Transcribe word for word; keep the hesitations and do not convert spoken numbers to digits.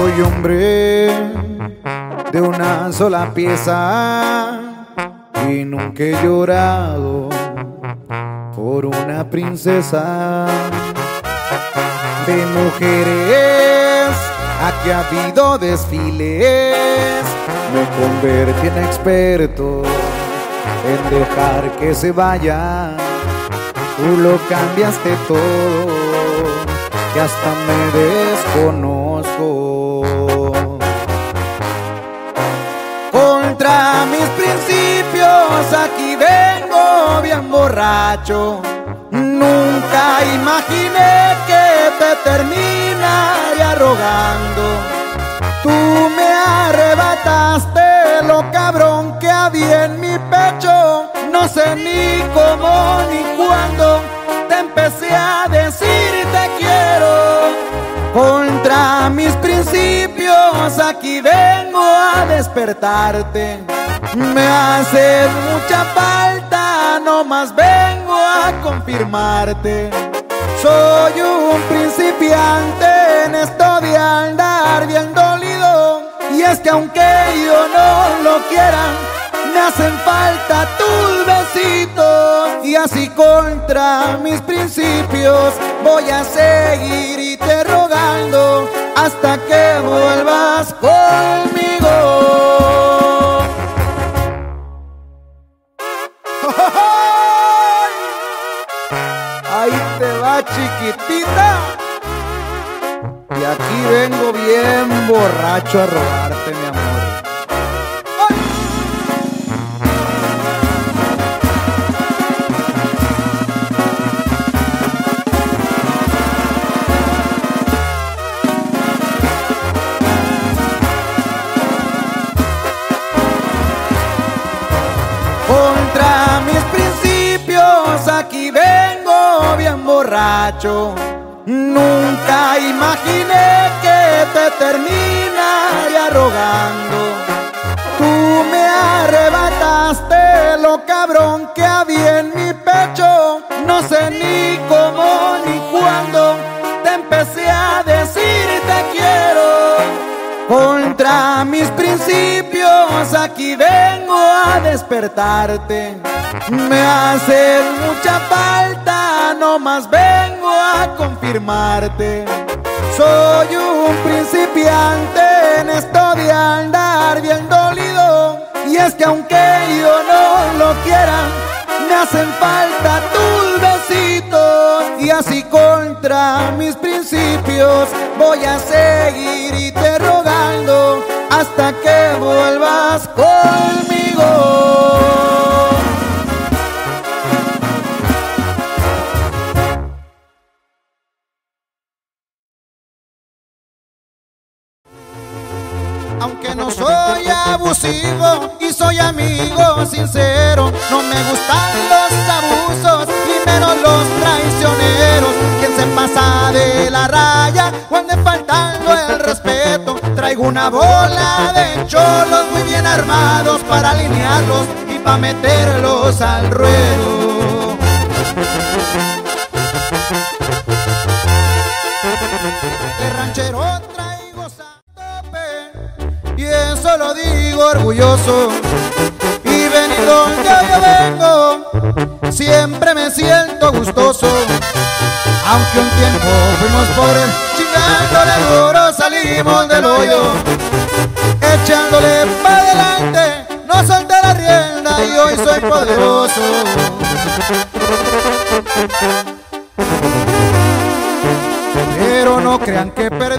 Soy hombre de una sola pieza y nunca he llorado por una princesa. De mujeres aquí ha habido desfiles, me convertí en experto en dejar que se vayan. Tú lo cambiaste todo, que hasta me desconozco. Contra mis principios aquí vengo bien borracho. Nunca imaginé que te terminaría rogando. Tú me arrebataste lo cabrón que había en mi pecho. No sé ni cómo ni cuándo te empecé a decir te quiero. Contra mis principios aquí vengo a despertarte. Me hace mucha falta, no más vengo a confirmarte. Soy un principiante en esto de andar bien dolido. Y es que aunque yo no lo quiera, me hacen falta tus besitos. Y así contra mis principios voy a seguir y te rogando hasta que vuelvas conmigo. Ahí te va, chiquitita. Y aquí vengo bien borracho a rogarte, mi amor. Contra mis principios aquí vengo bien borracho. Nunca imaginé que te terminaría rogando. Tú me arrebataste lo cabrón que había en mi pecho. No sé ni cómo ni cuándo te empecé a decir te quiero. Contra mis principios aquí vengo a despertarte. Me hace mucha falta, no más vengo a confirmarte. Soy un principiante en esto de andar bien dolido. Y es que aunque yo no lo quiera, me hacen falta tus besitos. Y así contra mis principios voy a seguir y te rogando hasta que vuelvas conmigo. Aunque no soy abusivo y soy amigo sincero, no me gustan los abusos y menos los traicioneros. Quien se pasa de la raya o ande faltando el respeto. Traigo una bola de cholos muy bien armados para alinearlos y para meterlos al ruedo. De ranchero traigo santope y eso lo digo orgulloso. Y venido donde yo vengo, siempre me siento gustoso. Aunque un tiempo fuimos pobres, chingándole duro salimos del hoyo. Echándole para adelante, no solté la rienda y hoy soy poderoso. Pero no crean que perdí